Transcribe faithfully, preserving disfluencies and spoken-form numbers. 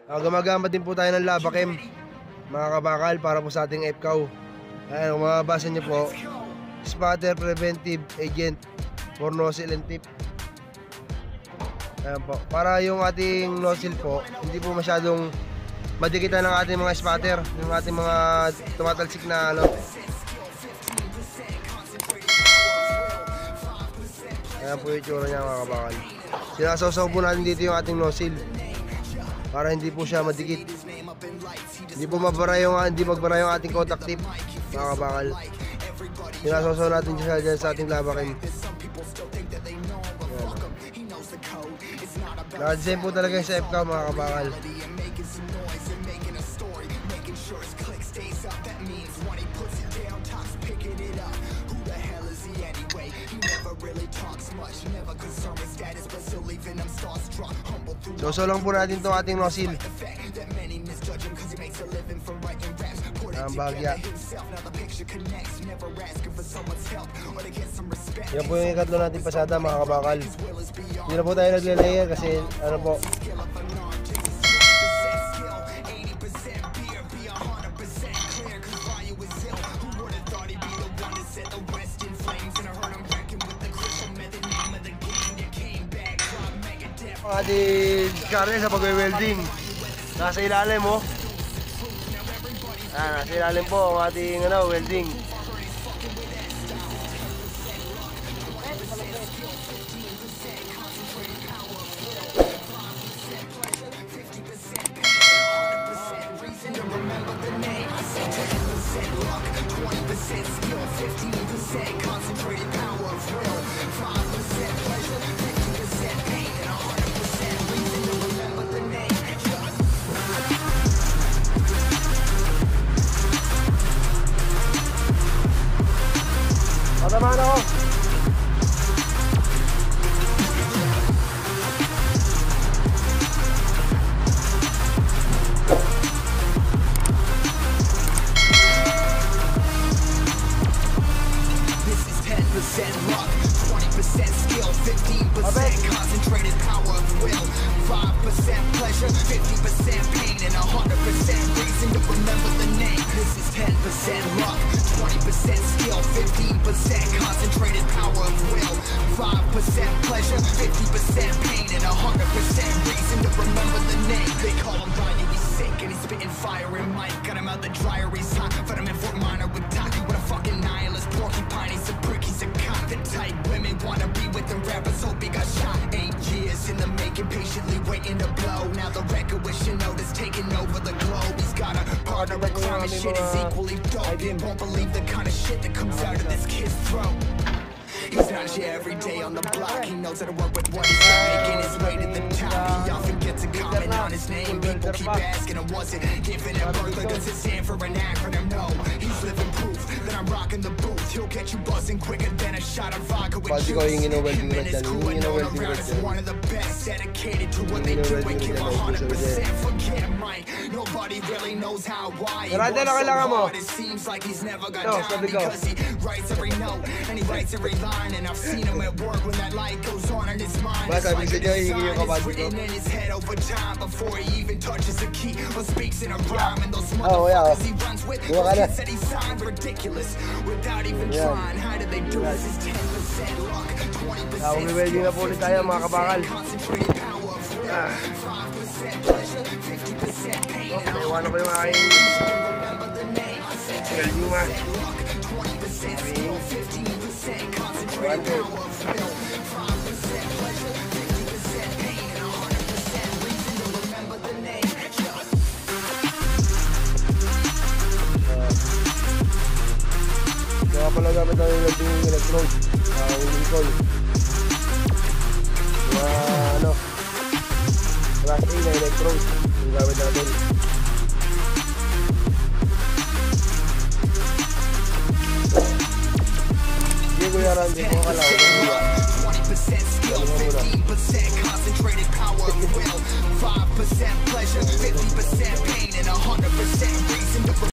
Uh, gumagamit din po tayo ng lava chem, mga kabakal, para po sa ating F C A W. Ayan, kung mababasa nyo po, spatter preventive agent for nozzle and tip. Ayan po, para yung ating nozzle po hindi po masyadong madikitan ng ating mga spatter, yung ating mga tumatalsik na ano. Ayan po yung itsura niya, mga kabakal. Sinasawsaw po natin dito yung ating nozzle para hindi po siya madikit. Hindi po mabara yung, hindi magbara yung ating contact tip, mga kabakal. Sinasawsaw natin siya dyan sa ating lava chem. Naka-design po talaga yung sa F C A W, mga kabakal. So, so lang po natin itong ating nozzle. Ang bagya. Yan po yung ikatlo natin pasada, mga kabakal. Hindi na po tayo nagle-layer kasi ano po, ating karne sa pagwe-welding. Nasa ilalim mo. Ah, nasa ilalim po ang ating ano, welding. Patamaan ako. This is ten percent luck, twenty percent skill, fifteen percent concentrated power of will, five percent pleasure, fifty percent pain, and one hundred percent reason to remember the name. This is ten percent luck, twenty percent skill, fifteen percent concentrated power of will, five percent pleasure, fifty percent pain, and one hundred percent reason to remember the name. They call him Ryan, he's sick and he's spitting fire and Mike. Got him out the dryer, he's hot, but I'm in Fort Minor with Doc. What a fucking nihilist, porcupine, he's a prick, he's a cock. The type women wanna be with the rappers, hope he got shot. Eight years in the making, patiently waiting to blow. Now the record with Shinoda's taking over the globe. He's got a partner in crime, his shit is equally dope. You won't believe the kind of shit that comes out of this kid's throat. He's not here every day on the block. He knows how to work with what he's got, making his way to the top. He often gets a comment on his name. People keep asking him, was it given at birth, or does it stand for an acronym? No, he's living proof that I'm rocking the booth. He'll get you buzzing quicker than a shot of vodka with juice. Him and his crew are known around as one of the best, dedicated to what they do and give one hundred percent. Forget Mike, nobody really knows how, why. He works so hard, it seems like he's never got time, because he writes every note and he writes every line. And I've seen him at work when that light goes on in his mind. It's like a design is written in his head over time before he even touches a key or speaks in a rhyme. And those motherfuckers he runs with, those kids that he signed, ridiculous. Without even trying, how did they do this? It's ten percent luck, twenty percent concentrated power of will, five percent pleasure, fifty percent pain, and one hundred percent remember the name. I said ten percent luck, twenty percent skill, fifteen percent concentrated power of will, five percent pleasure, fifty percent pain, and one hundred percent reason to remember the name. Kaya pala gamit ang welding electrode, uh, welding coil. Mga ano, class A na electrode yung gamit natin. Hindi ko yaran, hindi ko kalaw. twenty percent skill, fifteen percent concentrated power of will, five percent pleasure, fifty percent pain, and one hundred percent reason to